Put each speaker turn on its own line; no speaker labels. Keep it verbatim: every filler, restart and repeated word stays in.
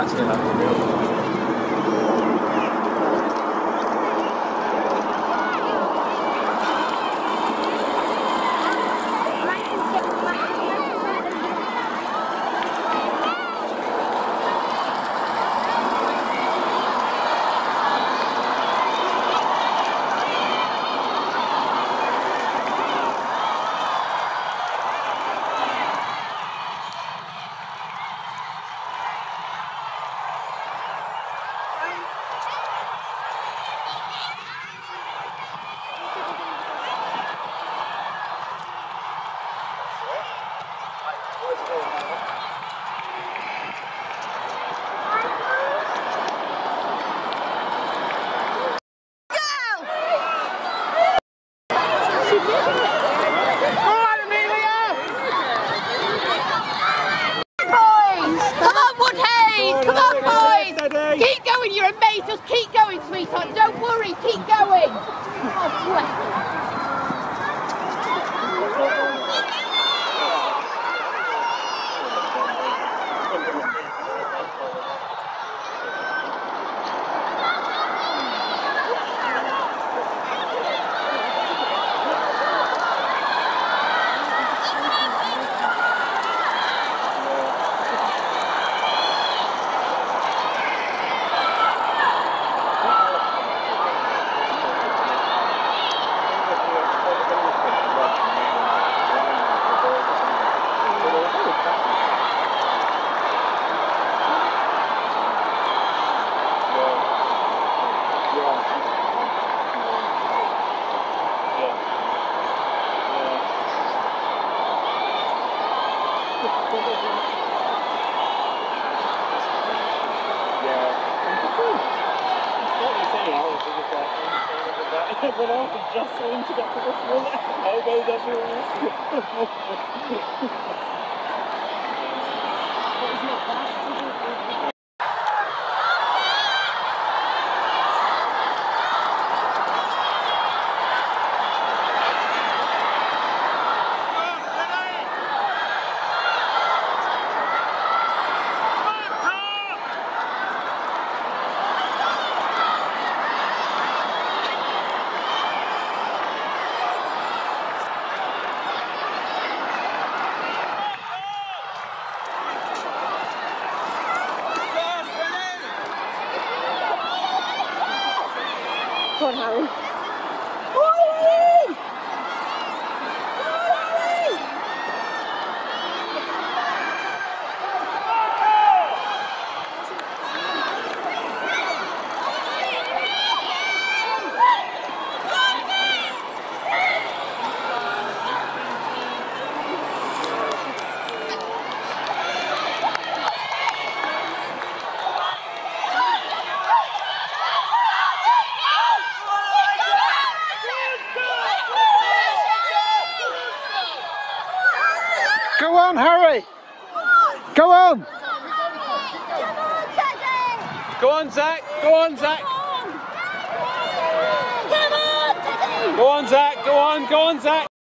Actually, that's real.
Keep going, you're a mate, just keep going, sweetheart, don't worry, keep going. Oh, bless you.
Everyone else is jostling to get to the front, elbows everywhere.
Go on, Harry.
Go on, Harry! Go on!
Go on, Zach! Go on, Zach!
Come on, Teddy!
Go on, Zach! Go on, go on, Zach!